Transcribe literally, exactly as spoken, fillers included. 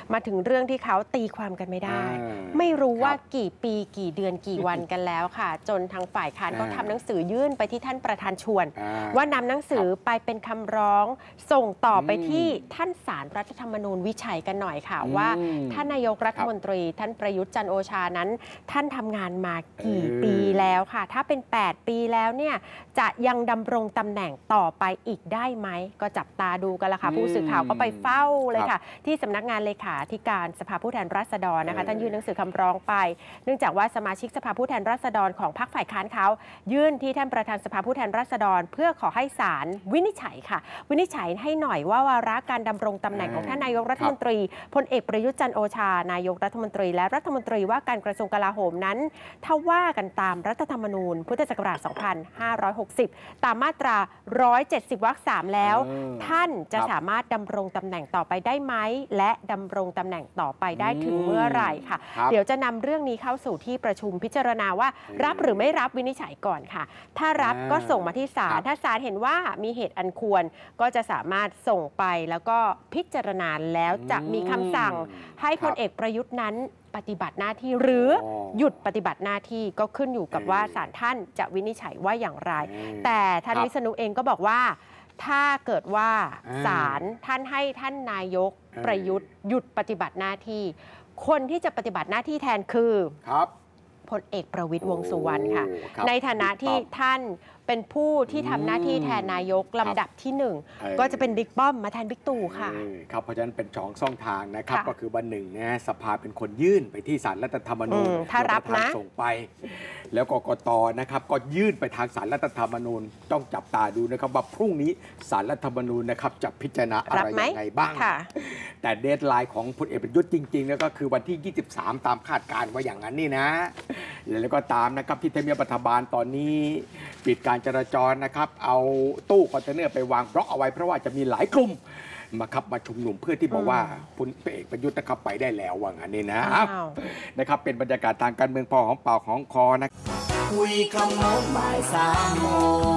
มาถึงเรื่องที่เขาตีความกันไม่ได้ ไม่รู้ว่ากี่ปีกี่เดือนกี่วันกันแล้วค่ะจนทางฝ่ายค้านก็ทำหนังสือยื่นไปที่ท่านประธานชวนว่านำหนังสือไปเป็นคำร้องส่งต่อไปที่ท่านศาลรัฐธรรมนูญวิจัยกันหน่อยค่ะว่าท่านนายกรัฐมนตรีท่านประยุทธ์จันทร์โอชานั้นท่านทำงานมากี่ปีแล้วค่ะถ้าเป็นแปดปีแล้วเนี่ยจะยังดำรงตำแหน่งต่อไปอีกได้ไหมก็จับตาดูกันละค่ะผู้สื่อข่าวก็ไปเฝ้าเลยค่ะที่สำนักงานเลขาธิการสภาผู้แทนราษฎรนะคะท่านยื่นหนังสือคำร้องไปเนื่องจากว่าสมาชิกสภาผู้แทนราษฎรของพรรคฝ่ายค้านเขายื่นที่ท่านประธานสภาผู้แทนราษฎรเพื่อขอให้ศาลวินิจฉัยค่ะวินิจฉัยให้หน่อยว่าวาระการดำรงตำแหน่งของท่านนายกรัฐมนตรีพลเอกประยุทธ์จันทร์โอชานายกรัฐมนตรีและรัฐมนตรีว่าการกระทรวงกลาโหมนั้นถ้าว่ากันตามรัฐธรรมนูญพุทธศักราช สองพันห้าร้อยหกสิบ ตามมาตรา หนึ่งร้อยเจ็ดสิบ วรรค สาม แล้วท่านจะสามารถดำรงตำแหน่งต่อไปได้ไหมและดำรงตำแหน่งต่อไปได้ถึงเมื่อไหร่ค่ะเดี๋ยวจะนำเรื่องนี้เข้าสู่ที่ประชุมพิจารณาว่ารับหรือไม่รับวินิจฉัยก่อนค่ะถ้ารับก็ส่งมาที่ศาลถ้าศาลเห็นว่ามีเหตุอันควรก็จะสามารถส่งไปแล้วก็พิจารณาแล้วจะมีคำสั่งให้พลเอกประยุทธ์นั้นปฏิบัติหน้าที่หรือหยุดปฏิบัติหน้าที่ก็ขึ้นอยู่กับว่าศาลท่านจะวินิจฉัยว่าอย่างไรแต่ท่านวิษณุเองก็บอกว่าถ้าเกิดว่าศาลท่านให้ท่านนายกประยุทธ์หยุดปฏิบัติหน้าที่คนที่จะปฏิบัติหน้าที่แทนคือพลเอกประวิตรวงษ์สุวรรณค่ะในฐานะที่ท่านเป็นผู้ที่ทำหน้าที่แทนนายกลำดับที่หนึ่งก็จะเป็นบิ๊กป้อมมาแทนบิ๊กตู่ค่ะครับเพราะฉะนั้นเป็นสองช่องทางนะครับก็คือวันหนึ่งนะสภาเป็นคนยื่นไปที่ศาลรัฐธรรมนูญถ้ารับนะส่งไปแล้วกกตนะครับก็ยื่นไปทางศาลรัฐธรรมนูญต้องจับตาดูนะครับว่าพรุ่งนี้ศาลรัฐธรรมนูญนะครับจะพิจารณาอะไรยังไงบ้างแต่เดดไลน์ของพลเอกประยุทธ์จริงๆแล้วก็คือวันที่ยี่สิบสามตามคาดการณ์ว่าอย่างนั้นนี่นะแล้วก็ตามนะครับที่ทำเนียบรัฐบาลตอนนี้ปิดการจราจรนะครับเอาตู้คอนเทนเนอร์ไปวางบล็อกเอาไว้เพราะว่าจะมีหลายกลุ่มมาครับมาชุมนุมเพื่อที่บอกว่าพลเอกประยุทธ์นะครับไปได้แล้วว่างั้นนี่นะนะครับเป็นบรรยากาศทางการเมืองพอของเปล่าของคอนะคุยคำโน้นบ่ายสามโมง